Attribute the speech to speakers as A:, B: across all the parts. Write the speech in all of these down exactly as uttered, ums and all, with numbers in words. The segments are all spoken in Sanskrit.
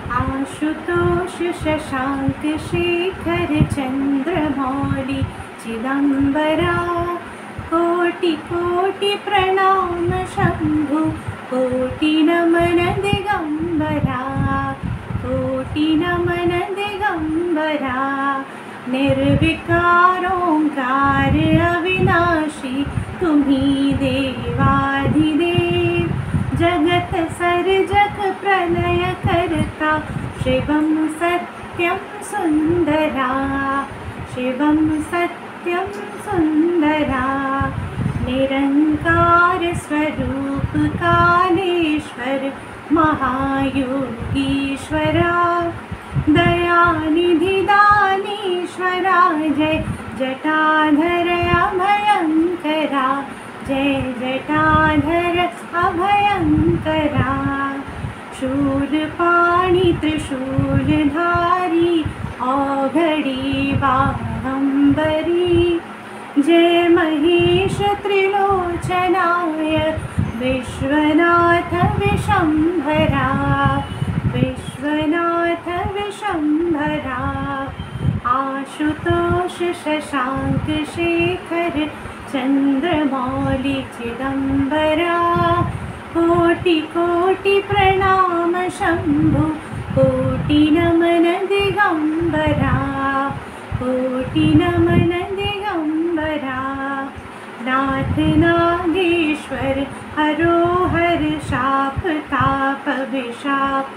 A: आशुतोष शशांक शेखर चंद्रमौली चिदंबरा कोटि कोटि प्रणाम शंभु कोटि नमन दिगंबरा कोटि नमन दिगंबरा निर्विकार ओंकार अविनाशी तुम्ही देवाधिदेव जगत सर्जक प्रलय करता शिवं सत्यं सुंदरा शिवं सत्यं सुंदरा निरंकार स्वरूप कालेश्वर महायोगीश्वरा दयानिधि दानीश्वरा जय जटाधर अभयंकरा जय जटाधर अभयंकरा शूलपाणि त्रिशूलधारी औघड़ी बाहंबरी जय महेश त्रिलोचनाय विश्वनाथ विशंभरा विश्वनाथ विशंभरा आशुतोष शशांक शेखर चंद्रमौली चिदंबरा कोटि कोटि प्रणाम शंभु कोटि नमन दिगंबरा कोटि नमन दिगंबरा नाथ नागेश्वर हरोहर शाप ताप विशाप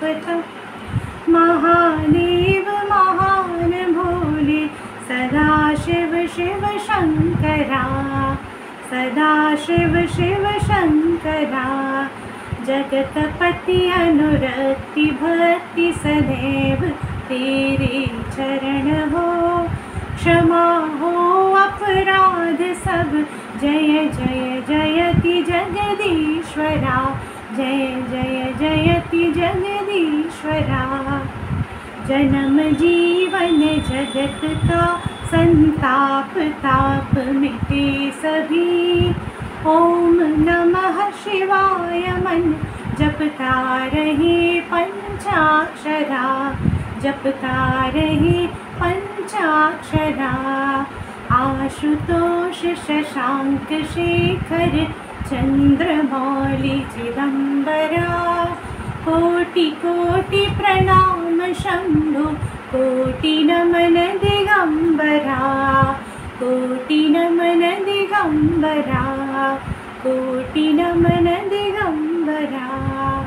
A: महादेव महान भोले सदा शिव शिव शंकरा सदा शिव शिव शंकरा जगतपति अनुरक्ति भक्ति सदैव तेरे चरण हो क्षमा हो अपराध सब जय जय जयति जगदीश्वरा जय जय जयति जगदीश्वरा जन्म जीवन जगत का संताप ताप मिटे सभी ओम नमः शिवाय मन जपता रहे पंचाक्षरा जपता रहे पंचाक्षरा आशुतोष शशांक शेखर चंद्रमौली चिदंबरा कोटि कोटि प्रणाम शंभु कोटि नमन दिगंबरा कोटि नमन दिगंबरा कोटि नमन दिगंबरा।